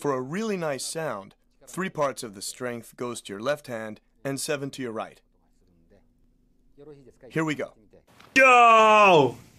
For a really nice sound, 3 parts of the strength goes to your left hand and 7 to your right. Here we go. Yo!